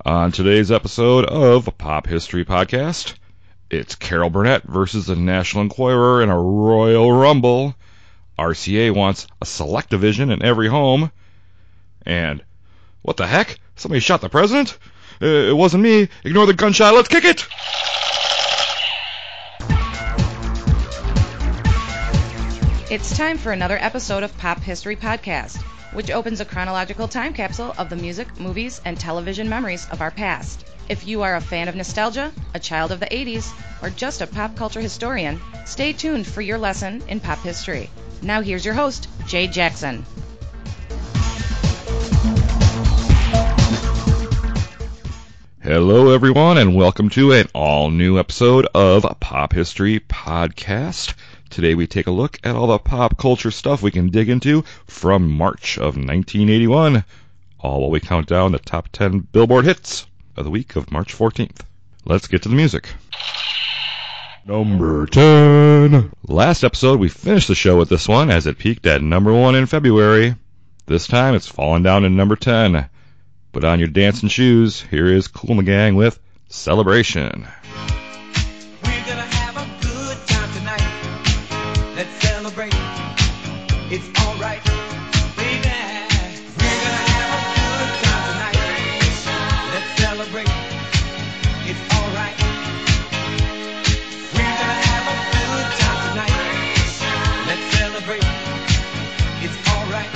On today's episode of Pop History Podcast, it's Carol Burnett versus the National Enquirer in a Royal Rumble. RCA wants a select division in every home. And, what the heck? Somebody shot the president? It wasn't me. Ignore the gunshot. Let's kick it! It's time for another episode of Pop History Podcast, which opens a chronological time capsule of the music, movies, and television memories of our past. If you are a fan of nostalgia, a child of the 80s, or just a pop culture historian, stay tuned for your lesson in pop history. Now here's your host, Jay Jackson. Hello everyone, and welcome to an all-new episode of Pop History Podcast. Today we take a look at all the pop culture stuff we can dig into from March of 1981, all while we count down the top 10 Billboard hits of the week of March 14th. Let's get to the music. Number 10. Last episode we finished the show with this one as it peaked at number 1 in February. This time it's fallen down to number 10. Put on your dancing shoes. Here is Kool and the Gang with Celebration. We're gonna have a good time tonight. Let's celebrate. It's alright, baby. We're gonna have a good time tonight. Let's celebrate. It's alright. We're gonna have a good time tonight. Let's celebrate. It's alright.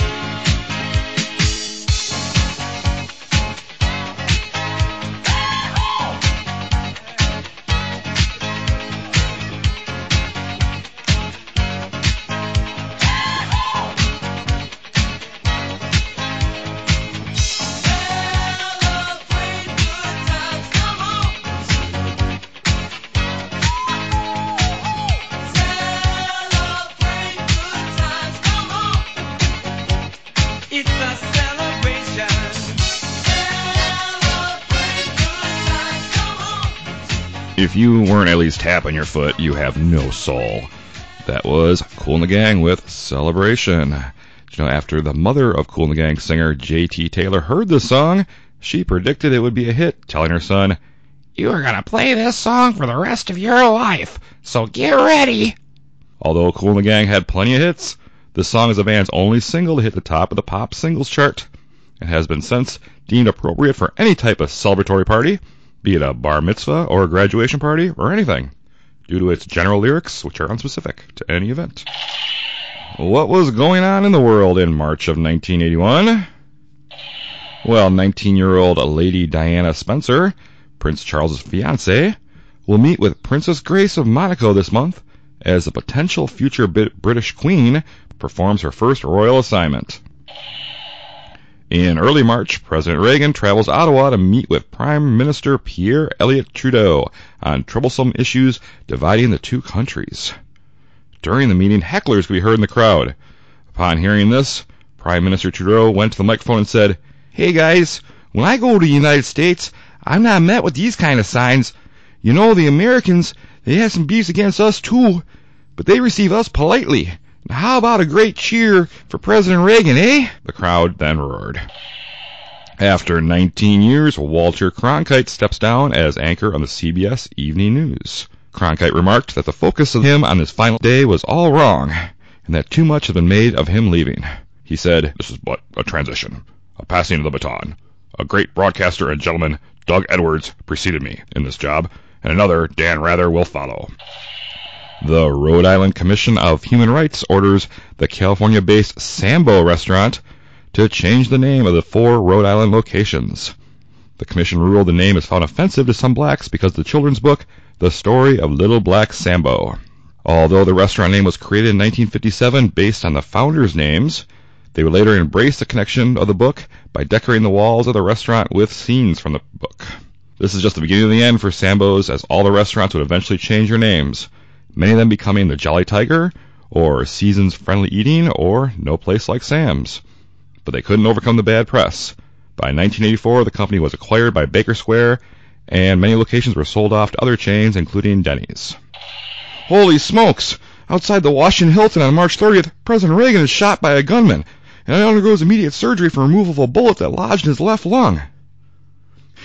If you weren't at least tapping your foot, you have no soul. That was Kool and the Gang with Celebration. You know, after the mother of Kool and the Gang singer J.T. Taylor heard this song, she predicted it would be a hit, telling her son, "You are going to play this song for the rest of your life, so get ready." Although Kool and the Gang had plenty of hits, this song is the band's only single to hit the top of the pop singles chart, and has been since deemed appropriate for any type of celebratory party, be it a bar mitzvah or a graduation party or anything, due to its general lyrics, which are unspecific to any event. What was going on in the world in March of 1981? Well, 19-year-old Lady Diana Spencer, Prince Charles's fiancée, will meet with Princess Grace of Monaco this month as the potential future British Queen performs her first royal assignment. In early March, President Reagan travels to Ottawa to meet with Prime Minister Pierre Elliott Trudeau on troublesome issues dividing the two countries. During the meeting, hecklers could be heard in the crowd. Upon hearing this, Prime Minister Trudeau went to the microphone and said, "Hey guys, when I go to the United States, I'm not met with these kind of signs. You know, the Americans, they have some beefs against us too, but they receive us politely. How about a great cheer for President Reagan, eh?" The crowd then roared. After 19 years, Walter Cronkite steps down as anchor on the CBS Evening News. Cronkite remarked that the focus of him on his final day was all wrong, and that too much had been made of him leaving. He said, "This is but a transition, a passing of the baton. A great broadcaster and gentleman, Doug Edwards, preceded me in this job, and another, Dan Rather, will follow." The Rhode Island Commission of Human Rights orders the California-based Sambo restaurant to change the name of the 4 Rhode Island locations. The commission ruled the name is found offensive to some blacks because of the children's book, The Story of Little Black Sambo. Although the restaurant name was created in 1957 based on the founders' names, they would later embrace the connection of the book by decorating the walls of the restaurant with scenes from the book. This is just the beginning of the end for Sambo's, as all the restaurants would eventually change their names, many of them becoming the Jolly Tiger, or Seasons Friendly Eating, or No Place Like Sam's. But they couldn't overcome the bad press. By 1984, the company was acquired by Baker Square, and many locations were sold off to other chains, including Denny's. Holy smokes! Outside the Washington Hilton on March 30th, President Reagan is shot by a gunman, and undergoes immediate surgery for removal of a bullet that lodged in his left lung.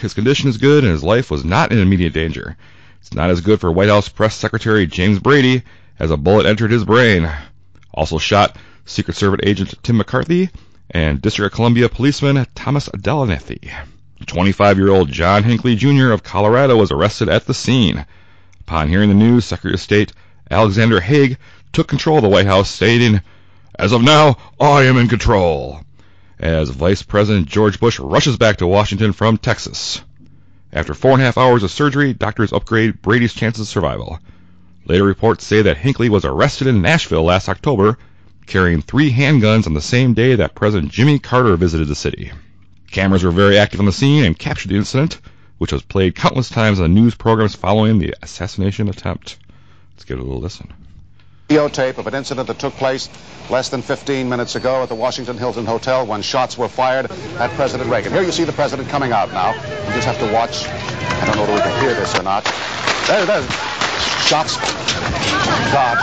his condition is good, and his life was not in immediate danger. It's not as good for White House Press Secretary James Brady, as a bullet entered his brain. Also shot, Secret Service agent Tim McCarthy and District of Columbia policeman Thomas Delanethi. 25-year-old John Hinckley Jr. of Colorado was arrested at the scene. Upon hearing the news, Secretary of State Alexander Haig took control of the White House, stating, "As of now, I am in control," as Vice President George Bush rushes back to Washington from Texas. After 4.5 hours of surgery, doctors upgrade Brady's chances of survival. Later reports say that Hinckley was arrested in Nashville last October, carrying 3 handguns on the same day that President Jimmy Carter visited the city. Cameras were very active on the scene and captured the incident, which was played countless times on news programs following the assassination attempt. Let's give it a little listen. Videotape of an incident that took place less than 15 minutes ago at the Washington Hilton Hotel when shots were fired at President Reagan. Here you see the president coming out now. You just have to watch. I don't know whether we can hear this or not. There's shots. God.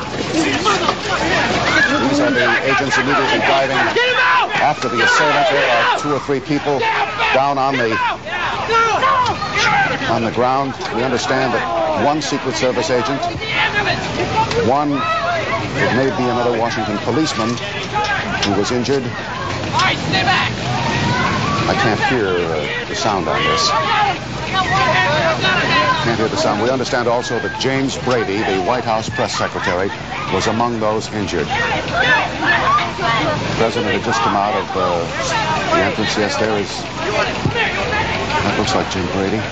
These are the agents immediately driving after the assailant. There are 2 or 3 people down on the ground. We understand that one Secret Service agent, one, it may be another Washington policeman who was injured. I can't hear the sound on this. Can't hear the sound. We understand also that James Brady, the White House press secretary, was among those injured. The president had just come out of the entrance. Yes, there is. That looks like Jim Brady.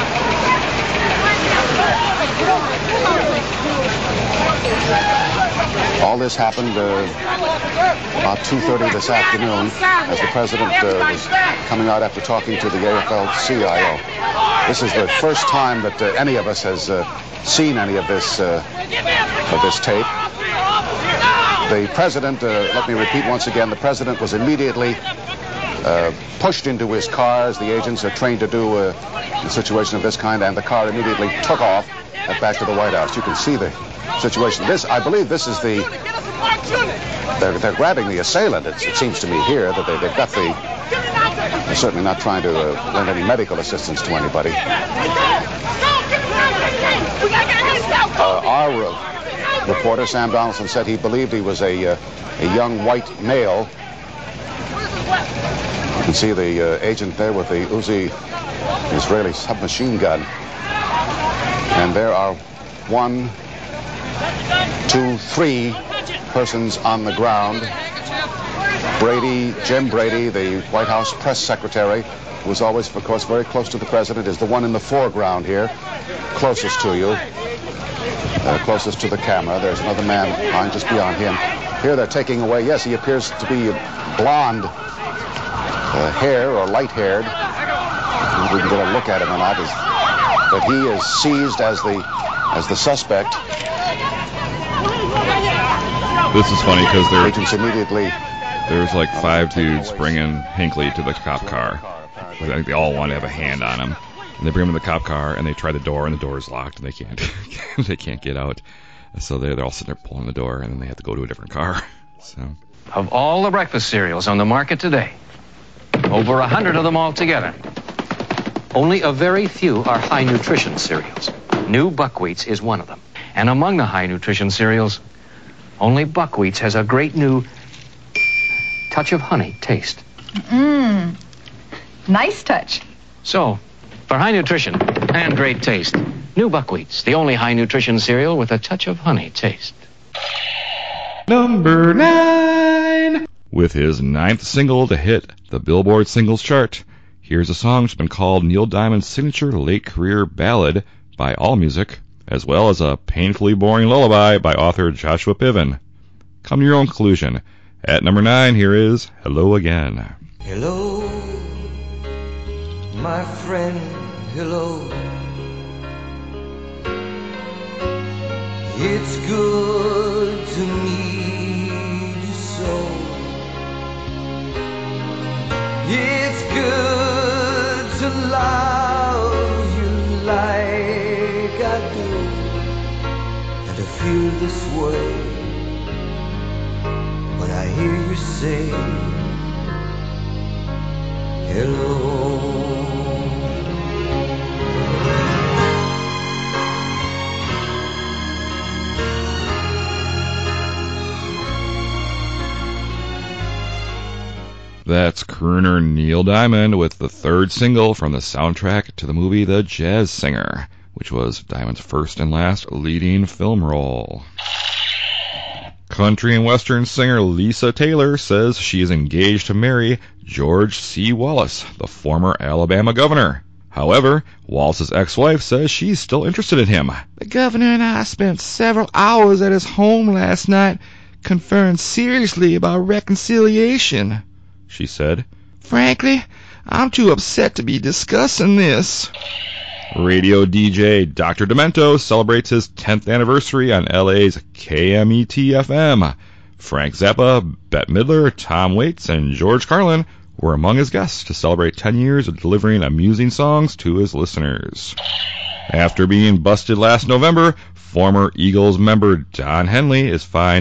All this happened about 2:30 this afternoon as the president was coming out after talking to the AFL-CIO. This is the first time that any of us has seen any of this tape. The president, let me repeat once again, the president was immediately pushed into his car, as the agents are trained to do in a situation of this kind, and the car immediately took off back to the White House. You can see the situation. I believe this is the... They're grabbing the assailant. It seems to me here that they've got the... They're certainly not trying to lend any medical assistance to anybody. Our reporter, Sam Donaldson, said he believed he was a young white male. You can see the agent there with the Uzi Israeli submachine gun. And there are 1, 2, 3 persons on the ground. Brady, Jim Brady, the White House press secretary, who was always, of course, very close to the president, is the one in the foreground here, closest to you, closest to the camera. There's another man behind, just beyond him. Here they're taking away, yes, he appears to be blonde hair or light-haired. If we can get a look at him or not. But he is seized as the suspect. This is funny because agents immediately. There's like 5 dudes bringing Hinckley to the cop car. I think they all want to have a hand on him. And they bring him to the cop car, and they try the door, and the door is locked, and they can't get out. So they're all sitting there pulling the door, and then they have to go to a different car. So. Of all the breakfast cereals on the market today, over 100 of them altogether, only a very few are high nutrition cereals. New Buckwheats is one of them. And among the high nutrition cereals, only Buckwheats has a great new touch of honey taste. Nice touch. So, for high nutrition and great taste, New Buckwheats, the only high nutrition cereal with a touch of honey taste. Number 9. With his 9th single to hit the Billboard Singles Chart, here's a song that's been called Neil Diamond's signature late career ballad by AllMusic, as well as a painfully boring lullaby by author Joshua Piven. Come to your own conclusion. At number 9, here is Hello Again. Hello, my friend, hello. It's good to meet you so. It's good to love you like I do, and to feel this way when I hear you say hello. That's crooner Neil Diamond with the third single from the soundtrack to the movie The Jazz Singer, which was Diamond's first and last leading film role. Country and Western singer Lisa Taylor says she is engaged to marry George C. Wallace, the former Alabama governor. However, Wallace's ex-wife says she's still interested in him. The governor and I spent several hours at his home last night conferring seriously about reconciliation, she said. Frankly, I'm too upset to be discussing this. Radio DJ Dr. Demento celebrates his 10th anniversary on LA's KMET-FM. Frank Zappa, Bette Midler, Tom Waits, and George Carlin were among his guests to celebrate 10 years of delivering amusing songs to his listeners. After being busted last November, former Eagles member Don Henley is fined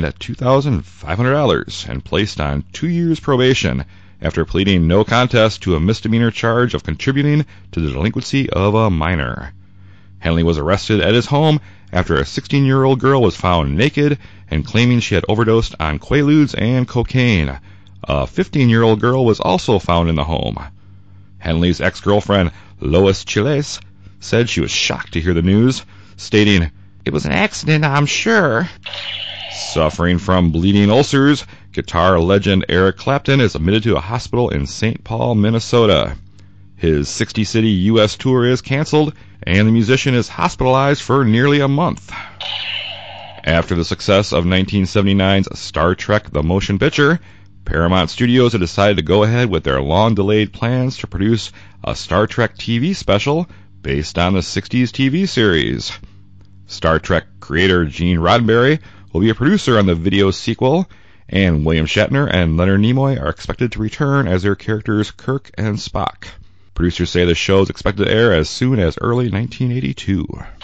$2,500 and placed on 2 years probation after pleading no contest to a misdemeanor charge of contributing to the delinquency of a minor. Henley was arrested at his home after a 16-year-old girl was found naked and claiming she had overdosed on Quaaludes and cocaine. A 15-year-old girl was also found in the home. Henley's ex-girlfriend, Lois Chiles, said she was shocked to hear the news, stating, "It was an accident, I'm sure." Suffering from bleeding ulcers, guitar legend Eric Clapton is admitted to a hospital in St. Paul, Minnesota. His 60-city U.S. tour is canceled, and the musician is hospitalized for nearly a month. After the success of 1979's Star Trek The Motion Picture, Paramount Studios had decided to go ahead with their long-delayed plans to produce a Star Trek TV special based on the 60s TV series. Star Trek creator Gene Roddenberry will be a producer on the video sequel, and William Shatner and Leonard Nimoy are expected to return as their characters Kirk and Spock. Producers say the show is expected to air as soon as early 1982.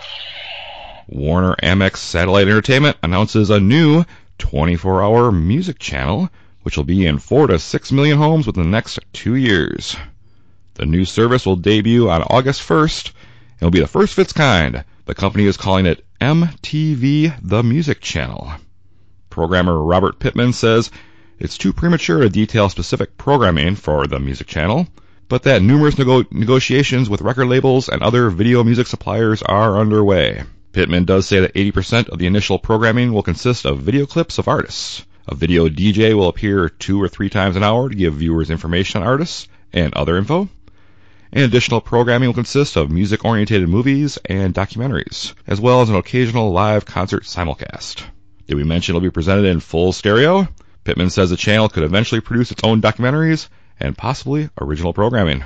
Warner Amex Satellite Entertainment announces a new 24-hour music channel, which will be in 4 to 6 million homes within the next 2 years. The new service will debut on August 1st and will be the first of its kind. The company is calling it MTV The Music Channel. Programmer Robert Pittman says it's too premature to detail specific programming for the music channel, but that numerous negotiations with record labels and other video music suppliers are underway. Pittman does say that 80% of the initial programming will consist of video clips of artists. A video DJ will appear 2 or 3 times an hour to give viewers information on artists and other info. And additional programming will consist of music-oriented movies and documentaries, as well as an occasional live concert simulcast. Did we mention it'll be presented in full stereo? Pittman says the channel could eventually produce its own documentaries and possibly original programming.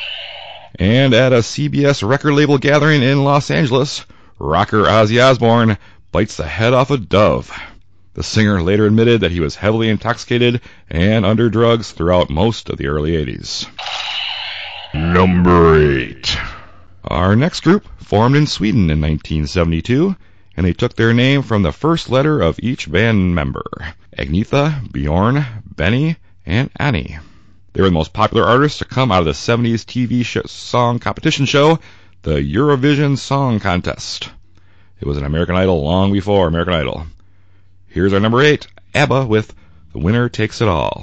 And at a CBS record label gathering in Los Angeles, rocker Ozzy Osbourne bites the head off a dove. The singer later admitted that he was heavily intoxicated and under drugs throughout most of the early 80s. Number 8. Our next group formed in Sweden in 1972, and they took their name from the first letter of each band member: Agnetha, Bjorn, Benny, and Annie. They were the most popular artists to come out of the 70s TV song competition show, the Eurovision Song Contest. It was an American Idol long before American Idol. Here's our number 8, ABBA with The Winner Takes It All.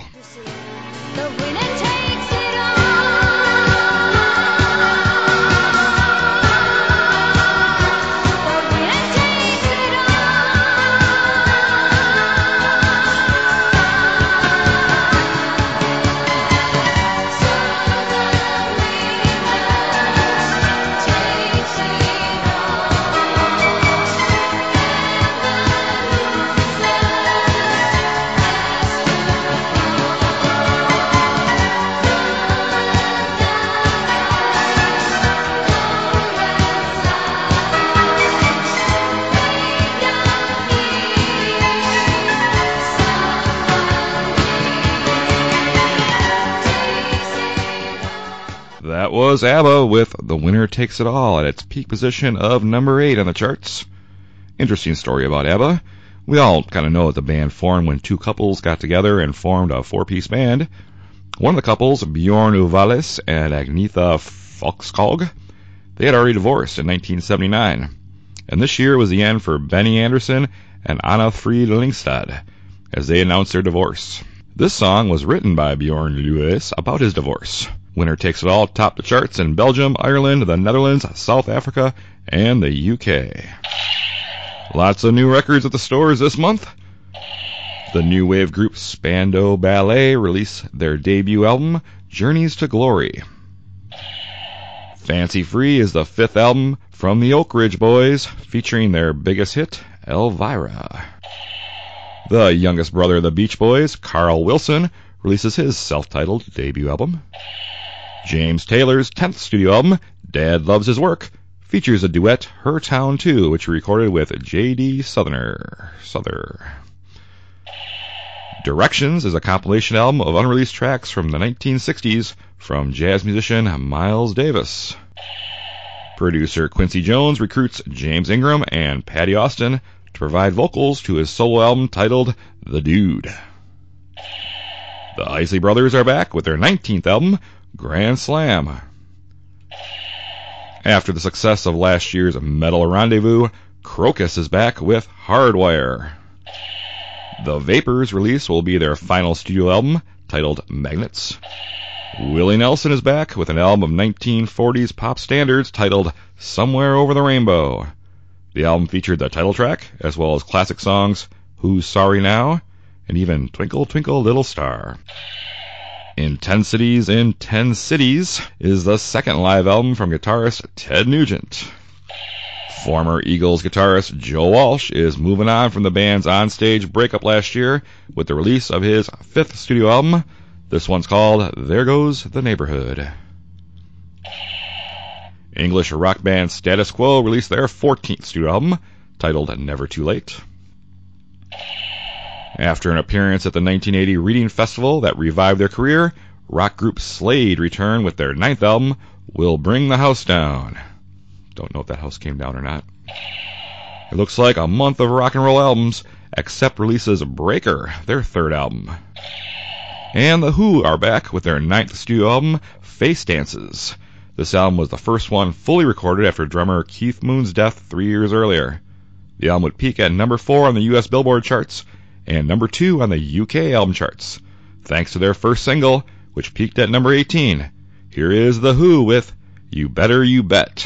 That was ABBA with The Winner Takes It All at its peak position of number 8 on the charts. Interesting story about ABBA. We all kind of know that the band formed when 2 couples got together and formed a 4-piece band. One of the couples, Bjorn Ulvaeus and Agnetha Fältskog, they had already divorced in 1979. And this year was the end for Benny Andersson and Anna Frid Lyngstad, as they announced their divorce. This song was written by Bjorn Lewis about his divorce. Winner Takes It All topped the charts in Belgium, Ireland, the Netherlands, South Africa, and the UK. Lots of new records at the stores this month. The new wave group Spandau Ballet released their debut album, Journeys to Glory. Fancy Free is the fifth album from the Oak Ridge Boys, featuring their biggest hit, Elvira. The youngest brother of the Beach Boys, Carl Wilson, releases his self-titled debut album. James Taylor's 10th studio album, Dad Loves His Work, features a duet, Her Town 2, which he recorded with J.D. Souther. Directions is a compilation album of unreleased tracks from the 1960s from jazz musician Miles Davis. Producer Quincy Jones recruits James Ingram and Patty Austin to provide vocals to his solo album titled The Dude. The Isley Brothers are back with their 19th album, Grand Slam. After the success of last year's Metal Rendezvous, Crocus is back with Hardwire. The Vapors release will be their final studio album, titled Magnets. Willie Nelson is back with an album of 1940s pop standards titled Somewhere Over the Rainbow. The album featured the title track, as well as classic songs Who's Sorry Now, and even Twinkle Twinkle Little Star. Intensities in 10 Cities is the second live album from guitarist Ted Nugent. Former Eagles guitarist Joe Walsh is moving on from the band's onstage breakup last year with the release of his 5th studio album. This one's called There Goes the Neighborhood. English rock band Status Quo released their 14th studio album, titled Never Too Late. After an appearance at the 1980 Reading Festival that revived their career, rock group Slade returned with their 9th album, We'll Bring the House Down. Don't know if that house came down or not. It looks like a month of rock and roll albums, except releases Breaker, their 3rd album. And The Who are back with their 9th studio album, Face Dances. This album was the first one fully recorded after drummer Keith Moon's death 3 years earlier. The album would peak at number 4 on the US Billboard charts and number 2 on the UK album charts, thanks to their first single, which peaked at number 18. Here is The Who with You Better You Bet.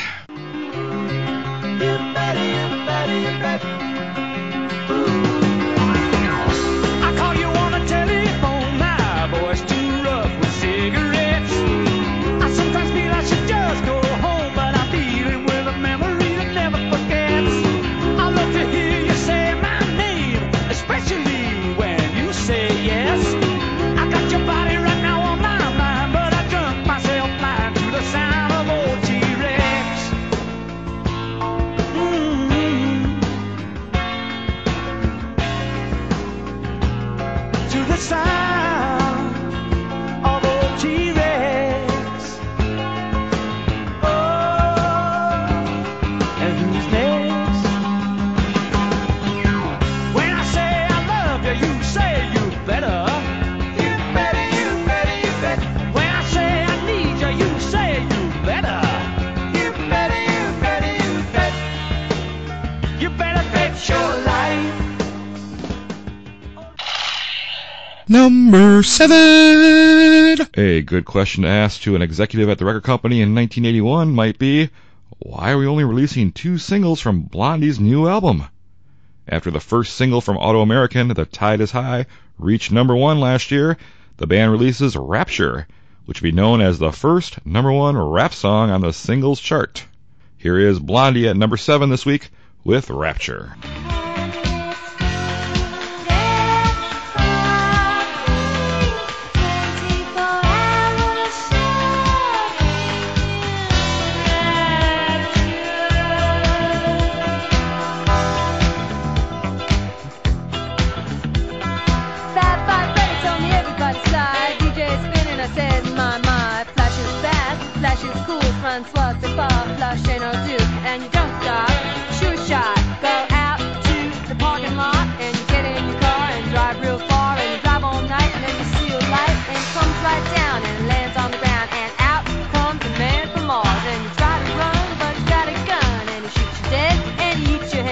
Number 7! A good question to ask to an executive at the record company in 1981 might be, why are we only releasing 2 singles from Blondie's new album? After the first single from Auto-American, The Tide is High, reached number 1 last year, the band releases Rapture, which would be known as the first number 1 rap song on the singles chart. Here is Blondie at number 7 this week with Rapture.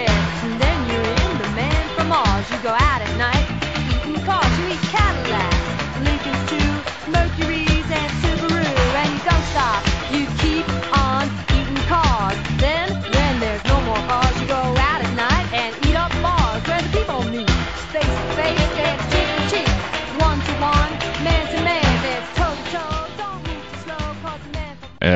You go out at night, eating cars, you eat Cadillacs.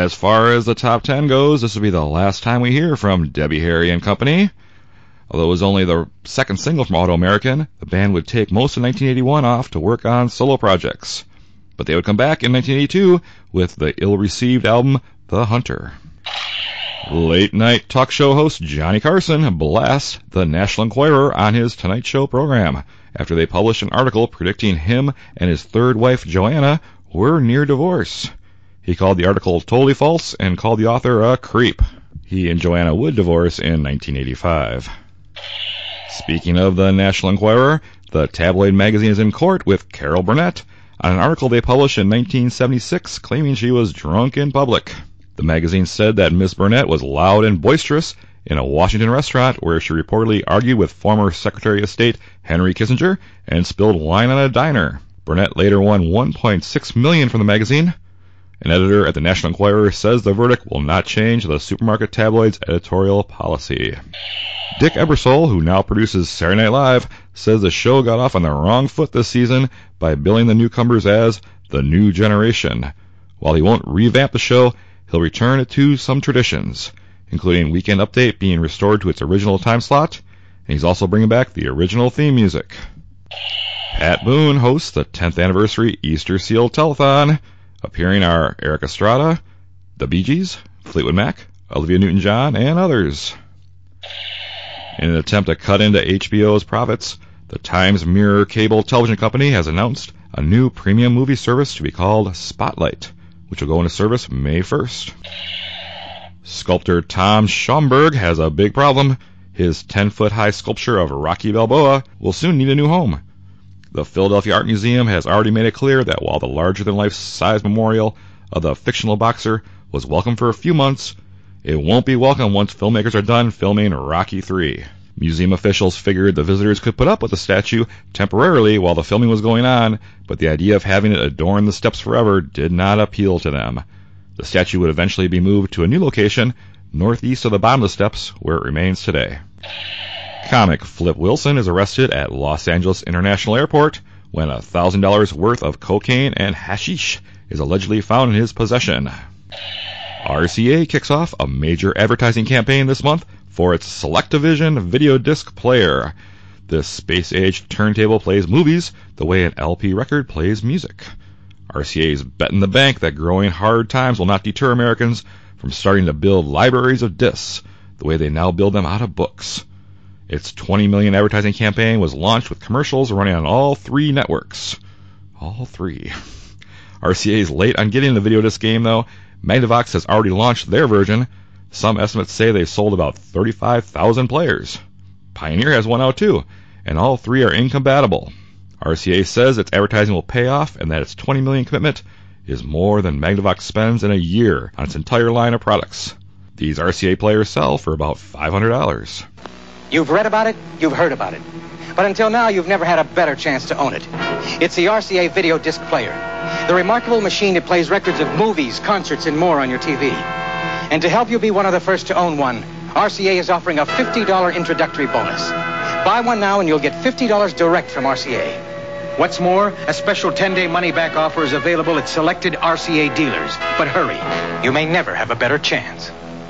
As far as the top 10 goes, this will be the last time we hear from Debbie Harry and Company. Although it was only the second single from Auto American, the band would take most of 1981 off to work on solo projects. But they would come back in 1982 with the ill-received album The Hunter. Late-night talk show host Johnny Carson blasts the National Enquirer on his Tonight Show program after they published an article predicting him and his third wife, Joanna, were near divorce. He called the article totally false and called the author a creep. He and Joanna would divorce in 1985. Speaking of the National Enquirer, the tabloid magazine is in court with Carol Burnett on an article they published in 1976 claiming she was drunk in public. The magazine said that Miss Burnett was loud and boisterous in a Washington restaurant where she reportedly argued with former Secretary of State Henry Kissinger and spilled wine on a diner. Burnett later won $1.6 million from the magazine. An editor at the National Enquirer says the verdict will not change the supermarket tabloid's editorial policy. Dick Ebersol, who now produces Saturday Night Live, says the show got off on the wrong foot this season by billing the newcomers as the new generation. While he won't revamp the show, he'll return it to some traditions, including Weekend Update being restored to its original time slot, and he's also bringing back the original theme music. Pat Boone hosts the 10th anniversary Easter Seal Telethon. Appearing are Eric Estrada, the Bee Gees, Fleetwood Mac, Olivia Newton-John, and others. In an attempt to cut into HBO's profits, the Times Mirror Cable Television Company has announced a new premium movie service to be called Spotlight, which will go into service May 1st. Sculptor Tom Schomburg has a big problem. His 10-foot-high sculpture of Rocky Balboa will soon need a new home. The Philadelphia Art Museum has already made it clear that while the larger-than-life size memorial of the fictional boxer was welcome for a few months, it won't be welcome once filmmakers are done filming Rocky III. Museum officials figured the visitors could put up with the statue temporarily while the filming was going on, but the idea of having it adorn the steps forever did not appeal to them. The statue would eventually be moved to a new location northeast of the bottom of the steps, where it remains today. Comic Flip Wilson is arrested at Los Angeles International Airport when $1,000 worth of cocaine and hashish is allegedly found in his possession. RCA kicks off a major advertising campaign this month for its Selectavision video disc player. This space-age turntable plays movies the way an LP record plays music. RCA is betting the bank that growing hard times will not deter Americans from starting to build libraries of discs the way they now build them out of books. Its $20 million advertising campaign was launched with commercials running on all three networks. All three. RCA is late on getting the video disc game, though. Magnavox has already launched their version. Some estimates say they sold about 35,000 players. Pioneer has one out too, and all three are incompatible. RCA says its advertising will pay off and that its $20 million commitment is more than Magnavox spends in a year on its entire line of products. These RCA players sell for about $500. You've read about it, you've heard about it. But until now, you've never had a better chance to own it. It's the RCA video disc player. The remarkable machine that plays records of movies, concerts, and more on your TV. And to help you be one of the first to own one, RCA is offering a $50 introductory bonus. Buy one now and you'll get $50 direct from RCA. What's more, a special 10-day money-back offer is available at selected RCA dealers. But hurry, You may never have a better chance.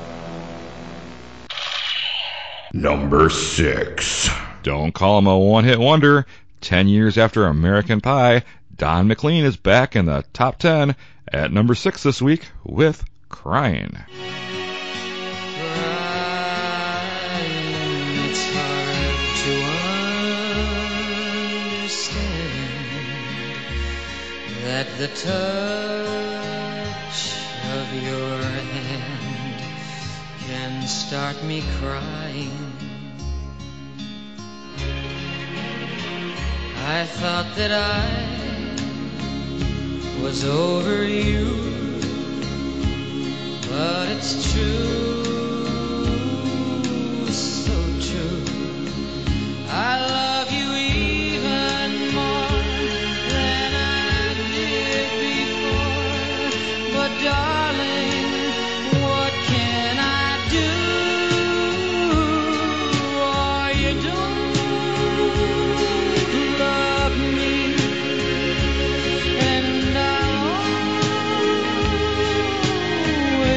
Number 6. Don't call him a one-hit wonder. 10 years after American Pie, Don McLean is back in the top 10 at number 6 this week with Crying. It's hard to understand that the touch of your hand can start me crying. I thought that I was over you, but it's true, so true. I love you even more than I did before, but darling, what can I do? Oh, you don't love me, and I'll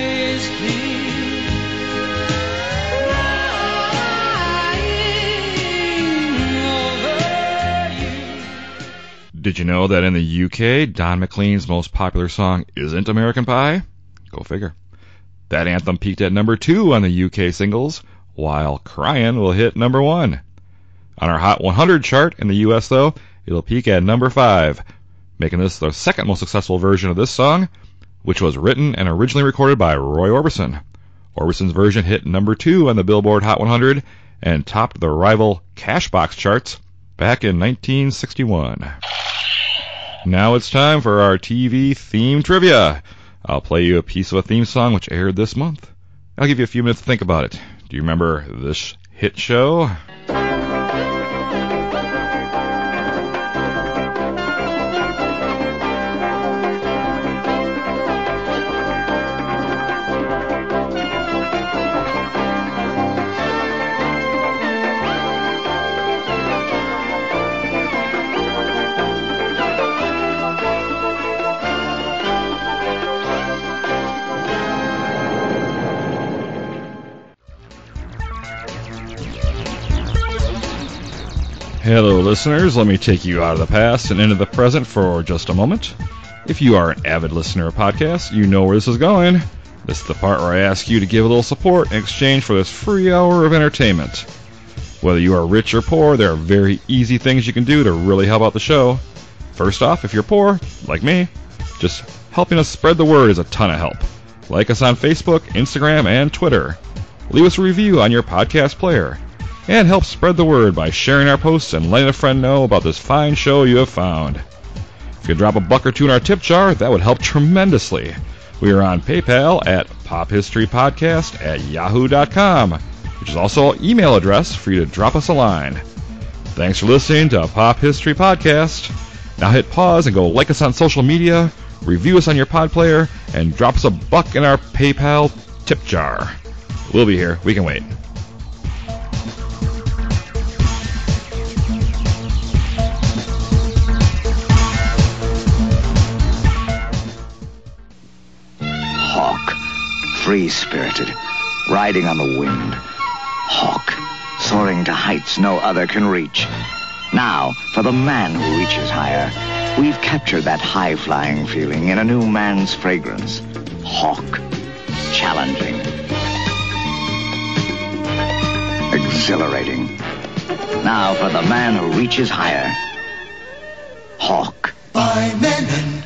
Did you know that in the UK, Don McLean's most popular song isn't American Pie? Go figure. That anthem peaked at number 2 on the UK singles, while Cryin' will hit number 1. On our Hot 100 chart in the US, though, it'll peak at number 5, making this the second most successful version of this song, which was written and originally recorded by Roy Orbison. Orbison's version hit number 2 on the Billboard Hot 100 and topped the rival Cashbox charts back in 1961. Now it's time for our TV theme trivia. I'll play you a piece of a theme song which aired this month. I'll give you a few minutes to think about it. Do you remember this hit show? Hello, listeners. Let me take you out of the past and into the present for just a moment. If you are an avid listener of podcasts, you know where this is going. This is the part where I ask you to give a little support in exchange for this free hour of entertainment. Whether you are rich or poor, there are very easy things you can do to really help out the show. First off, if you're poor, like me, just helping us spread the word is a ton of help. Like us on Facebook, Instagram, and Twitter. Leave us a review on your podcast player. And help spread the word by sharing our posts and letting a friend know about this fine show you have found. If you could drop $1 or $2 in our tip jar, that would help tremendously. We are on PayPal at pophistorypodcast@yahoo.com, which is also an email address for you to drop us a line. Thanks for listening to Pop History Podcast. Now hit pause and go like us on social media, review us on your pod player, and drop us $1 in our PayPal tip jar. We'll be here. We can wait. Free-spirited, riding on the wind. Hawk, soaring to heights no other can reach. Now, for the man who reaches higher, we've captured that high-flying feeling in a new man's fragrance. Hawk. Challenging. Exhilarating. Now for the man who reaches higher. Hawk. By men.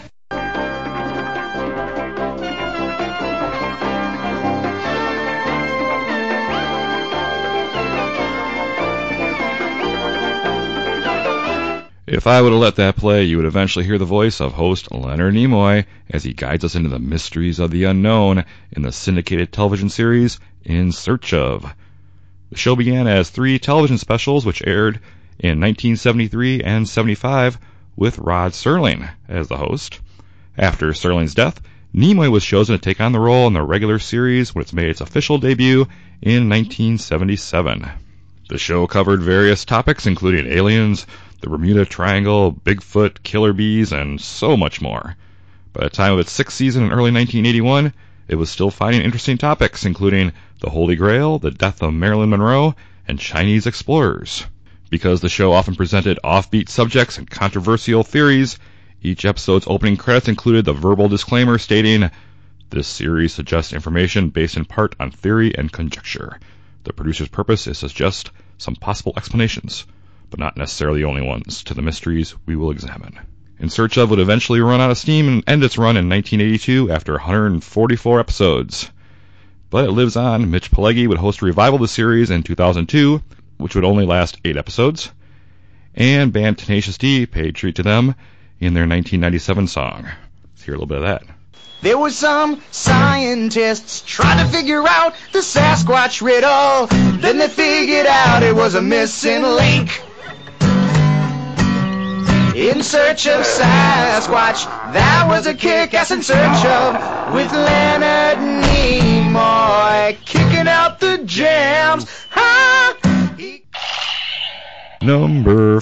If I would have let that play, you would eventually hear the voice of host Leonard Nimoy as he guides us into the mysteries of the unknown in the syndicated television series In Search Of. The show began as 3 television specials which aired in 1973 and 75 with Rod Serling as the host. After Serling's death, Nimoy was chosen to take on the role in the regular series when it made its official debut in 1977. The show covered various topics including aliens, the Bermuda Triangle, Bigfoot, killer bees, and so much more. By the time of its 6th season in early 1981, it was still finding interesting topics, including the Holy Grail, the death of Marilyn Monroe, and Chinese explorers. Because the show often presented offbeat subjects and controversial theories, each episode's opening credits included the verbal disclaimer stating, "This series suggests information based in part on theory and conjecture. The producer's purpose is to suggest some possible explanations, but not necessarily the only ones, to the mysteries we will examine." In Search Of would eventually run out of steam and end its run in 1982 after 144 episodes. But it lives on. Mitch Pileggi would host a revival of the series in 2002, which would only last 8 episodes. And band Tenacious D paid tribute to them in their 1997 song. Let's hear a little bit of that. There were some scientists trying to figure out the Sasquatch riddle. Then they figured out it was a missing link. In Search of Sasquatch, that was a kick-ass In Search Of, with Leonard Nimoy kicking out the jams. Ha! Number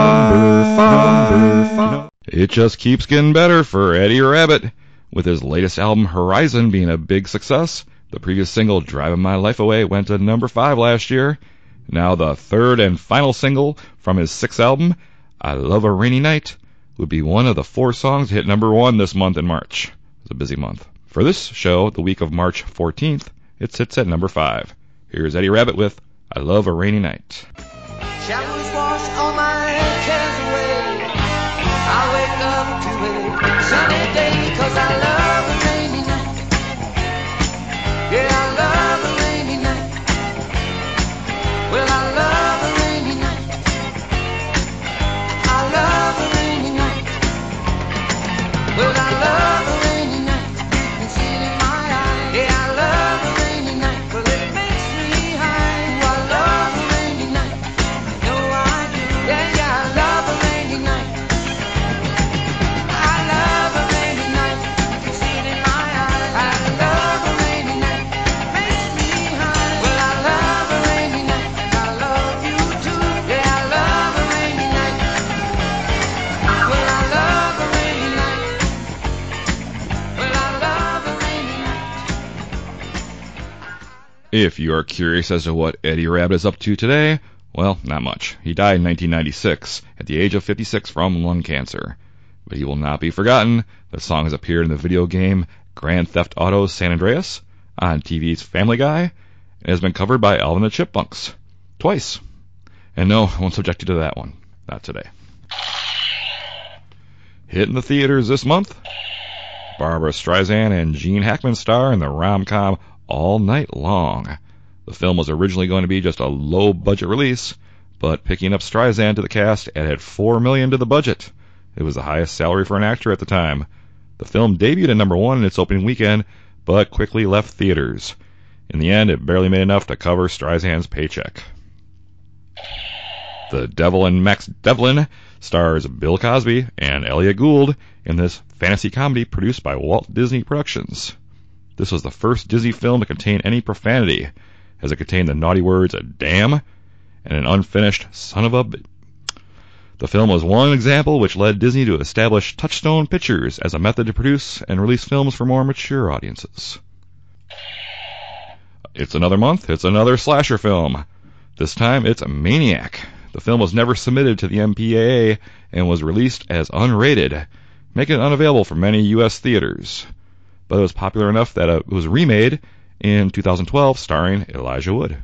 5. It just keeps getting better for Eddie Rabbitt. With his latest album, Horizon, being a big success, the previous single, Driving My Life Away, went to number 5 last year. Now the third and final single from his 6th album, I Love a Rainy Night, would be one of the 4 songs to hit number 1 this month in March. It was a busy month. For this show, the week of March 14th, it sits at number 5. Here's Eddie Rabbitt with I Love a Rainy Night. Showers wash all my cares away. I wake up to a sunny day 'cause I love a rainy night. Yeah, I love a rainy night. Well, I love a rainy night. I love a rainy night. Well, I love a rainy night. You can see it in my eyes. Yeah, I love a rainy night. Well, it makes me high. I love a rainy night. I know I do. Yeah, yeah, I love a rainy night. I love a rainy night. You can see it in my eyes. I love a rainy night. Makes me high. Well, I love a rainy night. I love you too. Yeah, I love a rainy night. Well, I love a rainy night. Well, I love a rainy night. If you are curious as to what Eddie Rabbitt is up to today, well, not much. He died in 1996 at the age of 56 from lung cancer. But he will not be forgotten. The song has appeared in the video game Grand Theft Auto San Andreas, on TV's Family Guy, and has been covered by Alvin and the Chipmunks twice. And no, I won't subject you to that one. Not today. Hitting the theaters this month, Barbara Streisand and Gene Hackman star in the rom-com All Night Long. The film was originally going to be just a low-budget release, but picking up Streisand to the cast added $4 million to the budget. It was the highest salary for an actor at the time. The film debuted at number 1 in its opening weekend, but quickly left theaters. In the end, it barely made enough to cover Streisand's paycheck. The Devil and Max Devlin stars Bill Cosby and Elliot Gould in this fantasy comedy produced by Walt Disney Productions. This was the first Disney film to contain any profanity, as it contained the naughty words damn and an unfinished son of a bitch. The film was one example which led Disney to establish Touchstone Pictures as a method to produce and release films for more mature audiences. It's another month, it's another slasher film. This time it's Maniac. The film was never submitted to the MPAA and was released as unrated, making it unavailable for many U.S. theaters. But it was popular enough that it was remade in 2012 starring Elijah Wood.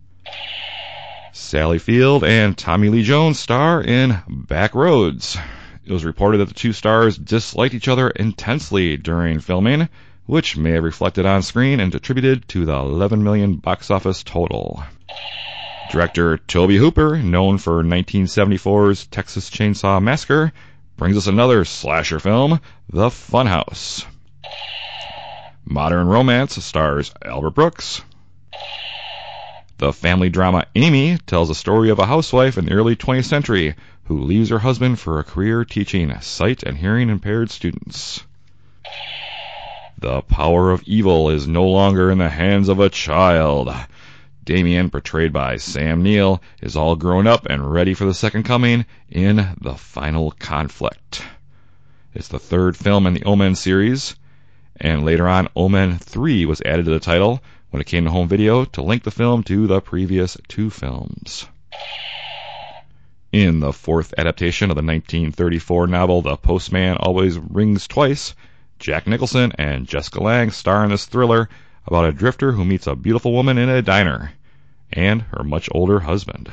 Sally Field and Tommy Lee Jones star in Back Roads. It was reported that the two stars disliked each other intensely during filming, which may have reflected on screen and contributed to the $11 million box office total. Director Tobe Hooper, known for 1974's Texas Chainsaw Massacre, brings us another slasher film, The Funhouse. Modern Romance stars Albert Brooks. The family drama Amy tells the story of a housewife in the early 20th century who leaves her husband for a career teaching sight and hearing impaired students. The power of evil is no longer in the hands of a child. Damien, portrayed by Sam Neill, is all grown up and ready for the second coming in The Final Conflict. It's the third film in the Omen series, and later on Omen 3 was added to the title when it came to home video to link the film to the previous 2 films. In the 4th adaptation of the 1934 novel The Postman Always Rings Twice, Jack Nicholson and Jessica Lange star in this thriller about a drifter who meets a beautiful woman in a diner and her much older husband.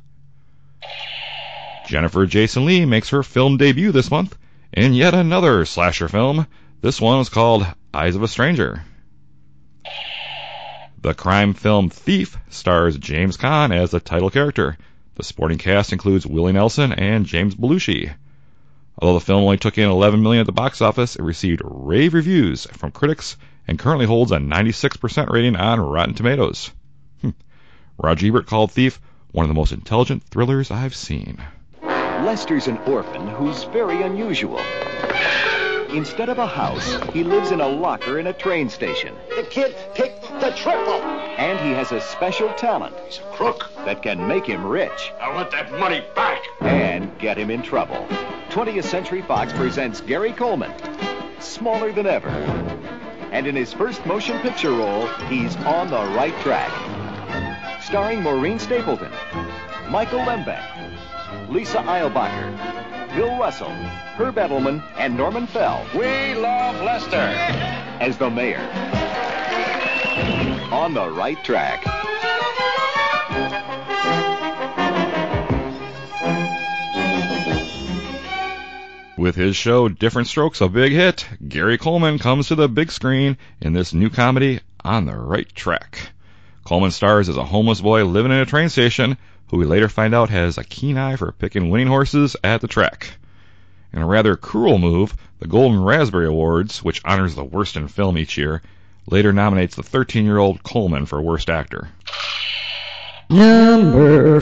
Jennifer Jason Leigh makes her film debut this month in yet another slasher film. This one is called Eyes of a Stranger. The crime film Thief stars James Caan as the title character. The supporting cast includes Willie Nelson and James Belushi. Although the film only took in $11 million at the box office, it received rave reviews from critics and currently holds a 96% rating on Rotten Tomatoes. Roger Ebert called Thief one of the most intelligent thrillers I've seen. Lester's an orphan who's very unusual. Instead of a house, he lives in a locker in a train station. The kid picked the triple. And he has a special talent. He's a crook. That can make him rich. I want that money back. And get him in trouble. 20th Century Fox presents Gary Coleman, smaller than ever. And in his first motion picture role, he's on the right track. Starring Maureen Stapleton, Michael Lembeck, Lisa Eilbacher, Bill Russell, Herb Edelman, and Norman Fell. We love Lester. As the mayor. On the right track. With his show Different Strokes a big hit, Gary Coleman comes to the big screen in this new comedy, On the Right Track. Coleman stars as a homeless boy living in a train station who we later find out has a keen eye for picking winning horses at the track. In a rather cruel move, the Golden Raspberry Awards, which honors the worst in film each year, later nominates the 13-year-old Coleman for Worst Actor. Number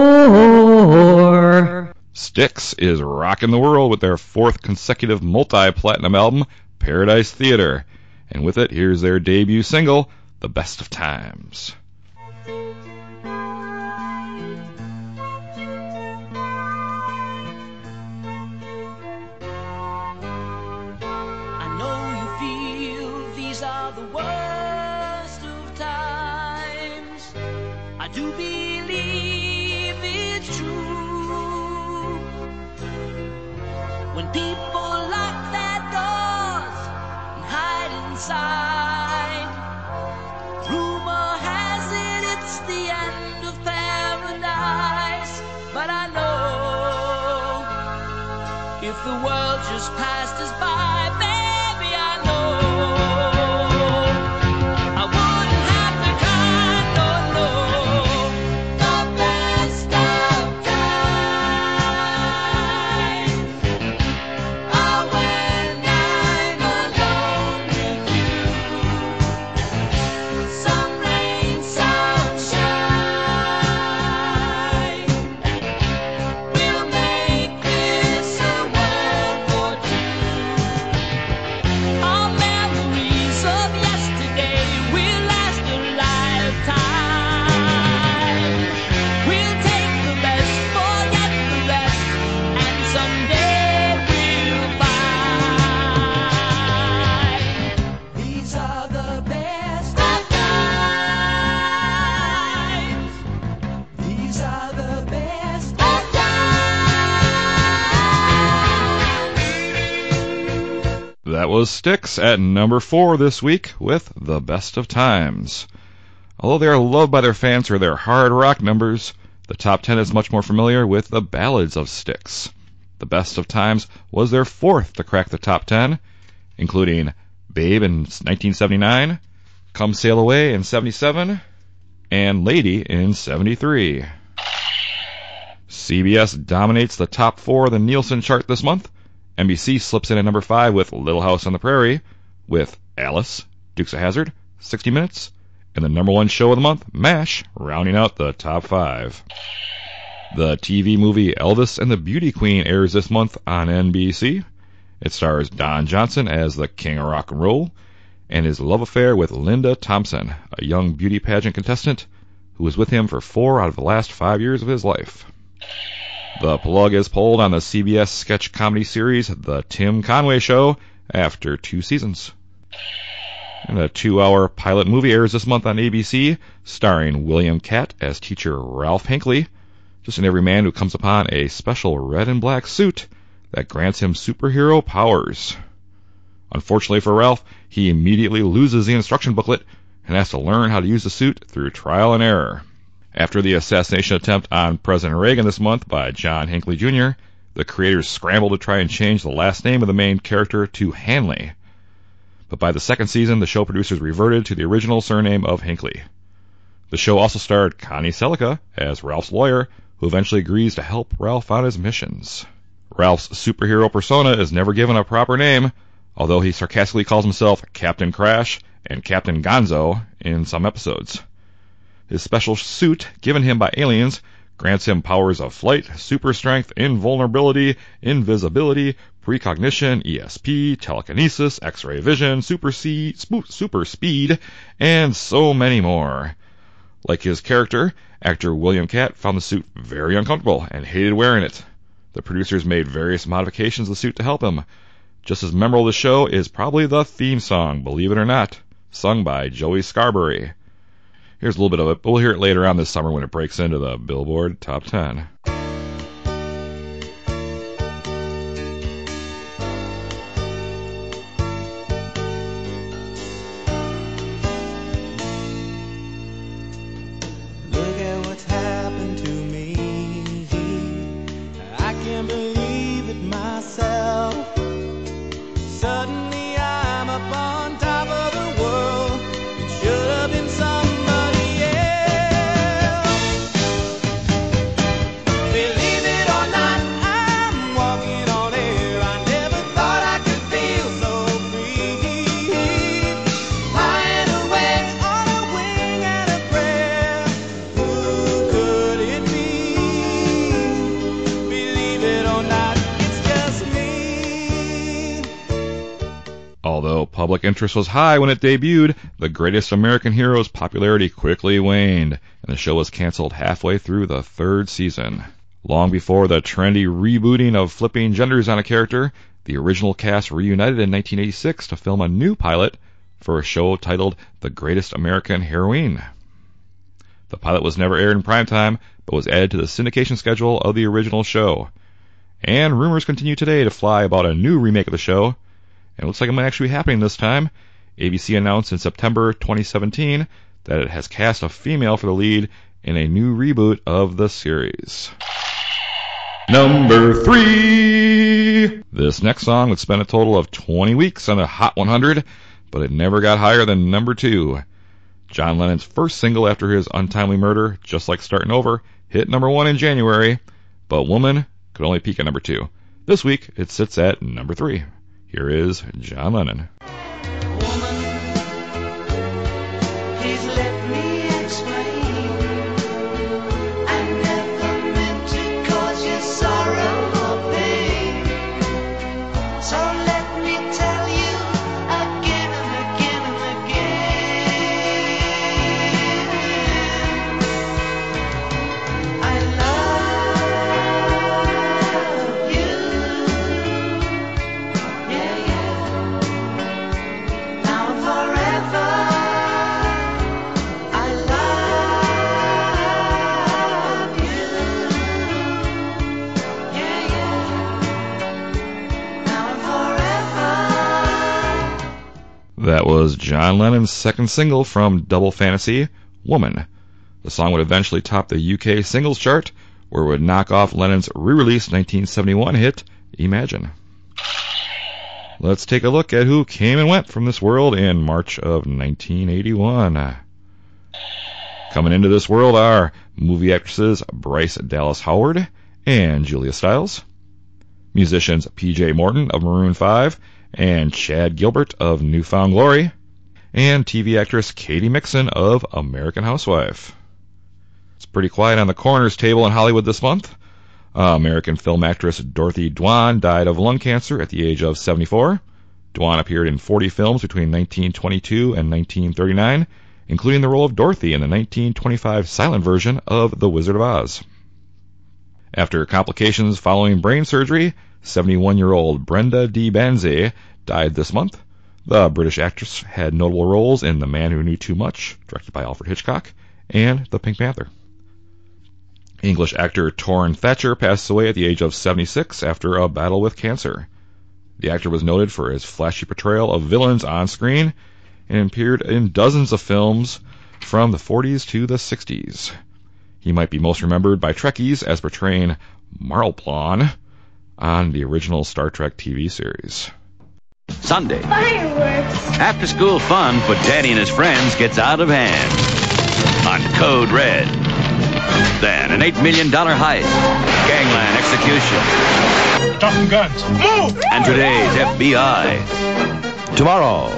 4. Styx is rocking the world with their 4th consecutive multi-platinum album, Paradise Theater. And with it, here's their debut single, The Best of Times. I know you feel these are the worst of times. I do believe it's true. When people lock their doors and hide inside, rumor has it it's the end of paradise. But I know if the world just passed us by, baby, I know I wouldn't have to cry, no, no. The best of times are when I'm alone with you. Some rain, some shine, we'll make this a world for two. Our memories of yesterday will last a lifetime. We'll take the best, forget the rest, and someday we'll find these are the best of times. These are the best of times. That was Styx at number 4 this week with The Best of Times. Although they are loved by their fans for their hard rock numbers, the Top 10 is much more familiar with the ballads of Styx. The Best of Times was their 4th to crack the Top 10, including Babe in 1979, Come Sail Away in 77, and Lady in 73. CBS dominates the top 4 of the Nielsen chart this month. NBC slips in at number 5 with Little House on the Prairie, with Alice, Dukes of Hazzard, 60 Minutes, and the number 1 show of the month, MASH, rounding out the top 5. The TV movie Elvis and the Beauty Queen airs this month on NBC. It stars Don Johnson as the King of Rock and Roll, and his love affair with Linda Thompson, a young beauty pageant contestant who was with him for 4 out of the last 5 years of his life. The plug is pulled on the CBS sketch comedy series The Tim Conway Show after 2 seasons. And a 2-hour pilot movie airs this month on ABC, starring William Catt as teacher Ralph Hinckley, just an everyman who comes upon a special red and black suit that grants him superhero powers. Unfortunately for Ralph, he immediately loses the instruction booklet and has to learn how to use the suit through trial and error. After the assassination attempt on President Reagan this month by John Hinckley Jr., the creators scrambled to try and change the last name of the main character to Hanley. But by the 2nd season, the show producers reverted to the original surname of Hinckley. The show also starred Connie Selica as Ralph's lawyer, who eventually agrees to help Ralph on his missions. Ralph's superhero persona is never given a proper name, although he sarcastically calls himself Captain Crash and Captain Gonzo in some episodes. His special suit, given him by aliens, grants him powers of flight, super strength, invulnerability, invisibility, precognition, ESP, telekinesis, X-ray vision, super speed, and so many more. Like his character, actor William Catt found the suit very uncomfortable and hated wearing it. The producers made various modifications of the suit to help him. Just as memorable of the show is probably the theme song, Believe It or Not, sung by Joey Scarberry. Here's a little bit of it, but we'll hear it later on this summer when it breaks into the Billboard Top 10. public interest was high when it debuted, The Greatest American Hero's popularity quickly waned, and the show was canceled halfway through the third season. Long before the trendy rebooting of flipping genders on a character, the original cast reunited in 1986 to film a new pilot for a show titled The Greatest American Heroine. The pilot was never aired in primetime, but was added to the syndication schedule of the original show. And rumors continue today to fly about a new remake of the show, and it looks like it might actually be happening this time. ABC announced in September 2017 that it has cast a female for the lead in a new reboot of the series. Number 3! This next song would spend a total of 20 weeks on the Hot 100, but it never got higher than number 2. John Lennon's first single after his untimely murder, Just Like Starting Over, hit number 1 in January, but Woman could only peak at number 2. This week, it sits at number 3. Here is John Lennon. Please let me explain. I never meant to cause you sorrow or pain. So let me tell you again and again and again. I love you. Yeah, yeah. Now and forever. I love you. Yeah, yeah. Now and forever. That was John Lennon's second single from Double Fantasy, Woman. The song would eventually top the UK singles chart, where it would knock off Lennon's re-released 1971 hit, Imagine. Let's take a look at who came and went from this world in March of 1981. Coming into this world are movie actresses Bryce Dallas Howard and Julia Stiles, musicians P.J. Morton of Maroon 5 and Chad Gilbert of New Found Glory, and TV actress Katie Mixon of American Housewife. It's pretty quiet on the coroner's table in Hollywood this month. American film actress Dorothy Dwan died of lung cancer at the age of 74. Dwan appeared in 40 films between 1922 and 1939, including the role of Dorothy in the 1925 silent version of The Wizard of Oz. After complications following brain surgery, 71-year-old Brenda D. Banzai died this month. The British actress had notable roles in The Man Who Knew Too Much, directed by Alfred Hitchcock, and The Pink Panther. English actor Torrin Thatcher passed away at the age of 76 after a battle with cancer. The actor was noted for his flashy portrayal of villains on screen and appeared in dozens of films from the 40s to the 60s. He might be most remembered by Trekkies as portraying Marlplon on the original Star Trek TV series. Sunday. Fireworks. After school fun for Daddy and his friends gets out of hand on Code Red. Then an $8 million heist, gangland execution. Toughen guns. Move! And today's FBI. Tomorrow.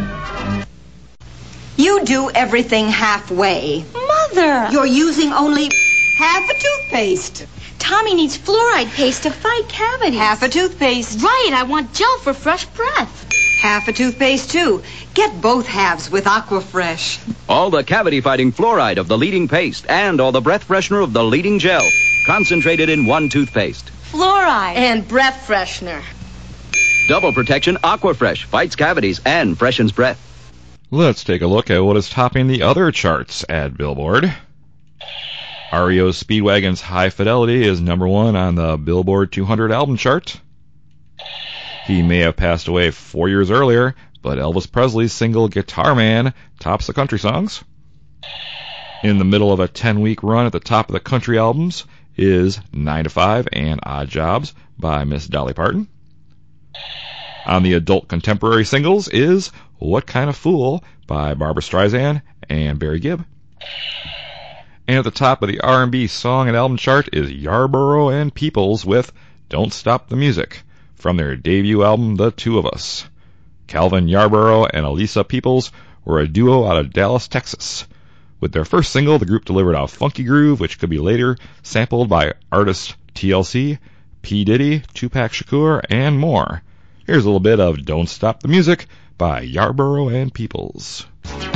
You do everything halfway. Mother! You're using only half a toothpaste. Tommy needs fluoride paste to fight cavities. Half a toothpaste. Right, I want gel for fresh breath. Half a toothpaste, too. Get both halves with Aquafresh. All the cavity-fighting fluoride of the leading paste and all the breath freshener of the leading gel. Concentrated in one toothpaste. Fluoride. And breath freshener. Double protection Aquafresh fights cavities and freshens breath. Let's take a look at what is topping the other charts at Billboard. REO Speedwagon's High Fidelity is number 1 on the Billboard 200 album chart. He may have passed away 4 years earlier, but Elvis Presley's single Guitar Man tops the country songs. In the middle of a 10-week run at the top of the country albums is 9 to 5 and Odd Jobs by Miss Dolly Parton. On the adult contemporary singles is What Kind of Fool by Barbra Streisand and Barry Gibb. And at the top of the R&B song and album chart is Yarborough and Peoples with Don't Stop the Music from their debut album The Two of Us. Calvin Yarborough and Elisa Peoples were a duo out of Dallas, Texas. With their first single, the group delivered a funky groove which could be later sampled by artists TLC, P. Diddy, Tupac Shakur, and more. Here's a little bit of Don't Stop the Music by Yarborough and Peoples.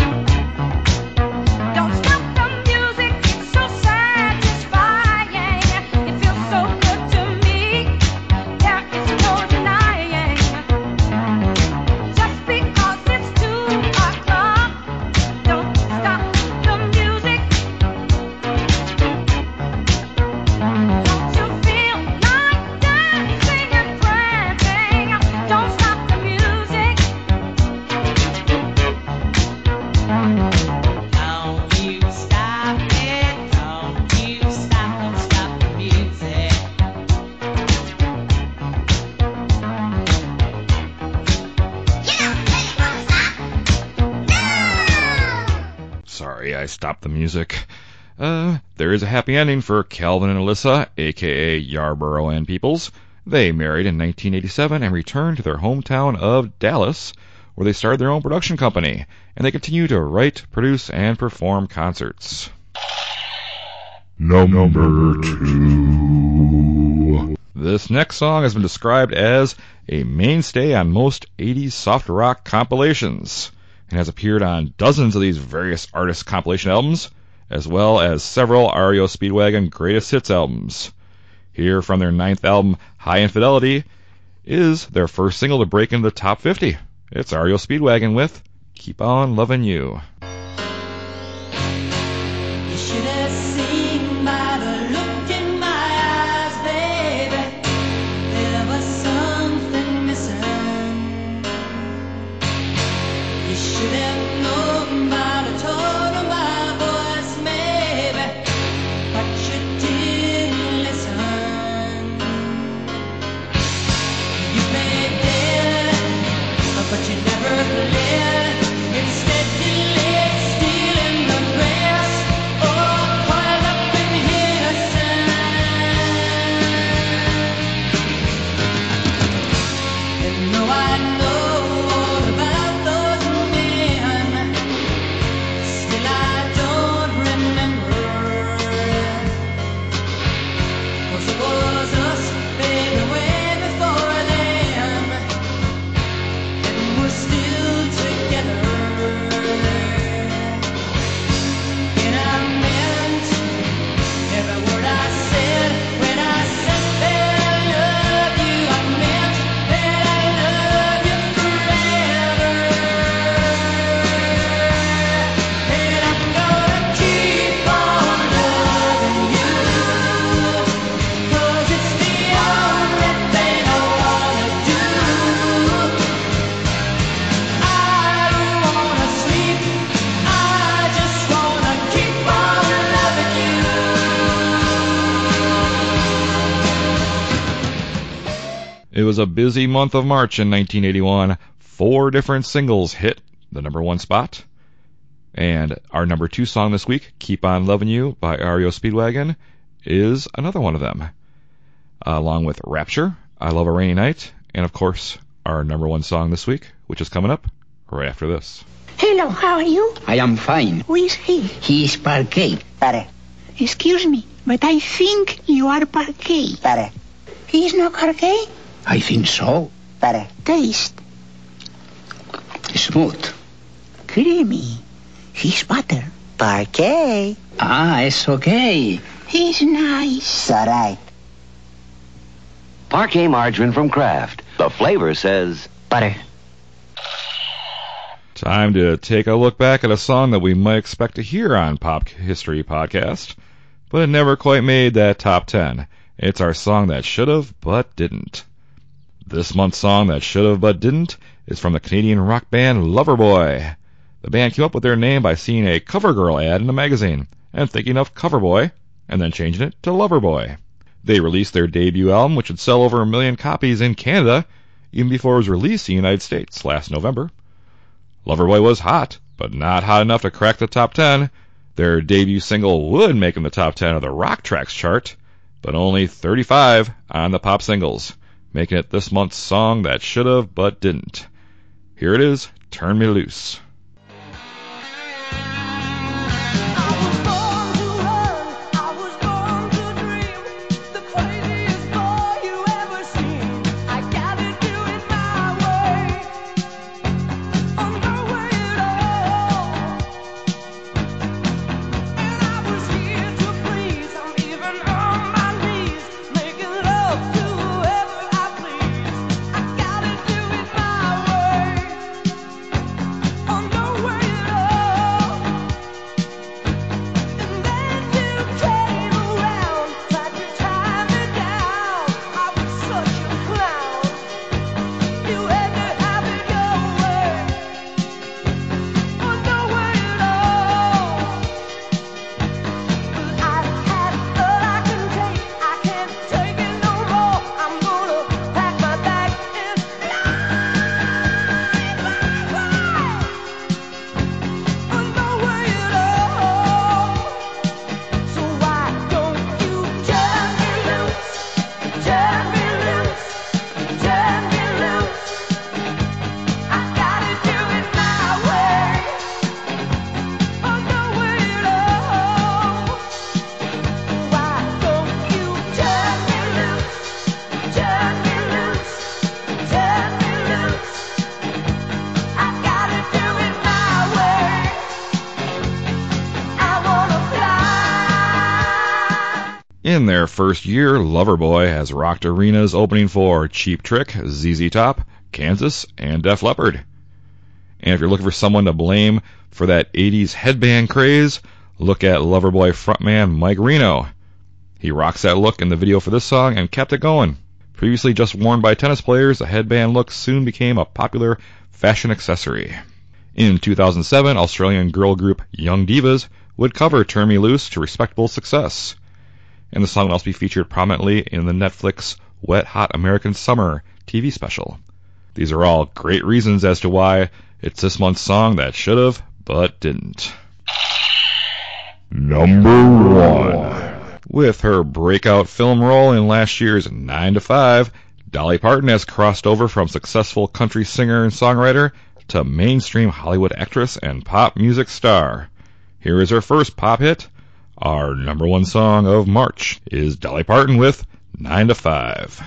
Sorry, I stopped the music. There is a happy ending for Calvin and Alyssa, a.k.a. Yarborough and Peoples. They married in 1987 and returned to their hometown of Dallas, where they started their own production company, and they continue to write, produce, and perform concerts. Number 2. This next song has been described as a mainstay on most 80s soft rock compilations, and has appeared on dozens of these various artists' compilation albums, as well as several REO Speedwagon Greatest Hits albums. Here from their 9th album, High Infidelity, is their first single to break into the top 50. It's REO Speedwagon with Keep On Lovin' You. You should have seen by the look in my eyes, baby. There was something missing. You should have known by the tone of my voice, maybe, but you didn't listen. You played dead, but you never played. Instead you lay still in the grass, all coiled up in innocence. And though I know all about those men, still I don't remember. 'Cause it was us fading away before them, and we're still together. And I meant every word I said when I said that I love you. I meant that I love you forever. And I'm gonna keep on loving you, 'cause it's the only thing I wanna do. I don't wanna sleep, I just wanna keep on loving you. It was a busy month of March in 1981. 4 different singles hit the number 1 spot. And our number 2 song this week, Keep On Lovin' You by REO Speedwagon, is another one of them. Along with Rapture, I Love a Rainy Night, and of course, our number 1 song this week, which is coming up right after this. Hello, how are you? I am fine. Who is he? He is Parquet. Pare. Excuse me, but I think you are Parquet. Pare. He is not Parquet? I think so. Pare. Taste. Smooth. Creamy. He's butter. Parquet. Ah, it's okay. He's nice. It's all right. Parquet margarine from Kraft. The flavor says butter. Time to take a look back at a song that we might expect to hear on Pop History Podcast, but it never quite made that top 10. It's our song that should have but didn't. This month's song that should have but didn't is from the Canadian rock band Loverboy. The band came up with their name by seeing a CoverGirl ad in a magazine and thinking of Coverboy, and then changing it to Loverboy. They released their debut album, which would sell over 1 million copies in Canada, even before it was released in the United States last November. Loverboy was hot, but not hot enough to crack the top 10. Their debut single would make in the top 10 of the Rock Tracks chart, but only 35 on the pop singles, making it this month's song that should have but didn't. Here it is, Turn Me Loose. In their first year, Loverboy has rocked arenas opening for Cheap Trick, ZZ Top, Kansas, and Def Leppard. And if you're looking for someone to blame for that 80s headband craze, look at Loverboy frontman Mike Reno. He rocks that look in the video for this song and kept it going. Previously just worn by tennis players, the headband look soon became a popular fashion accessory. In 2007, Australian girl group Young Divas would cover Turn Me Loose to respectable success. And the song will also be featured prominently in the Netflix Wet Hot American Summer TV special. These are all great reasons as to why it's this month's song that should have, but didn't. Number 1. With her breakout film role in last year's 9 to 5, Dolly Parton has crossed over from successful country singer and songwriter to mainstream Hollywood actress and pop music star. Here is her first pop hit. Our number 1 song of March is Dolly Parton with 9 to 5.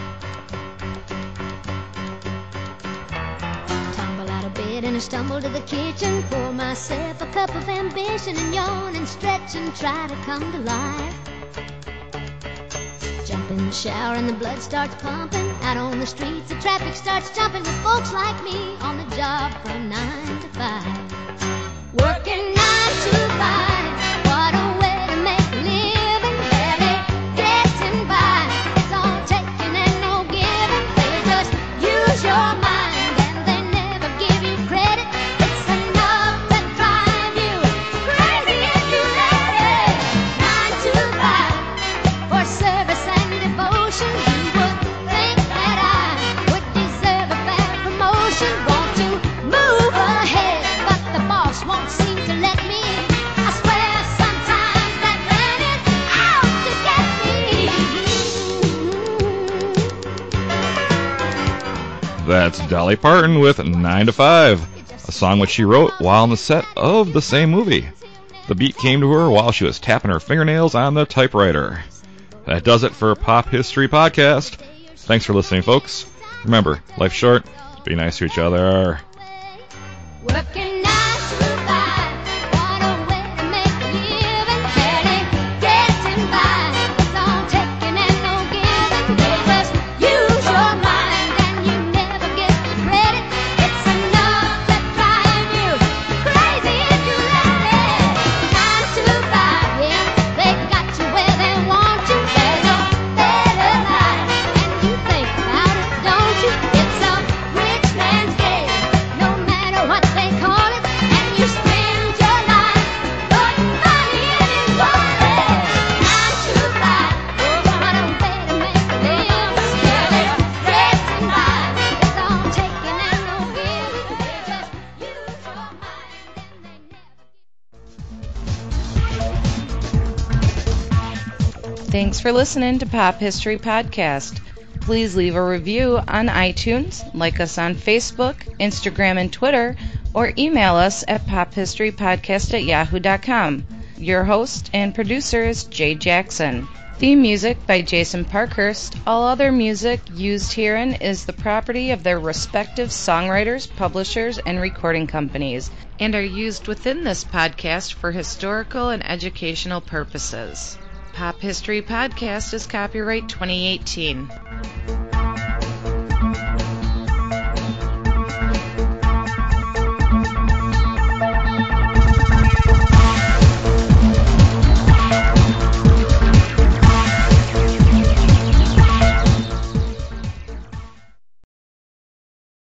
Tumble out of bed and I stumble to the kitchen, pour myself a cup of ambition and yawn and stretch and try to come to life. Jump in the shower and the blood starts pumping. Out on the streets the traffic starts jumping with folks like me on the job from 9 to 5. Working 9 to 5, what a way to make a living. Barely getting by, it's all taking and no giving. They just use your mind and they never give you credit. It's enough to drive you crazy if you let it. 9 to 5, for service and devotion. You would think that I would deserve a fair promotion. Want to move ahead, but the boss won't seem to let me. I swear sometimes that man is out to get me. That's Dolly Parton with 9 to 5, a song which she wrote while on the set of the same movie. The beat came to her while she was tapping her fingernails on the typewriter. That does it for Pop History Podcast. Thanks for listening, folks. Remember, life's short. Be nice to each other. Working 9 to 5, what a way to make a living. Barely getting by, it's all taking and no giving. They just use your mind and you never get the credit. It's enough to drive you crazy if you let it. 9 to 5, yeah, they got you where they want you. There's a better life, and you think about it, don't you? It's a rich man's game, no matter what they call it, and you spend your life putting money in his wallet. 9 to 5, what a way to make a living. Barely getting by, it's all taking and no giving. They just use your mind and they never. Thanks for listening to Pop History Podcast. Please leave a review on iTunes, like us on Facebook, Instagram, and Twitter, or email us at pophistorypodcast@yahoo.com. Your host and producer is Jay Jackson. Theme music by Jason Parkhurst. All other music used herein is the property of their respective songwriters, publishers, and recording companies, and are used within this podcast for historical and educational purposes. Pop History Podcast is copyright 2018.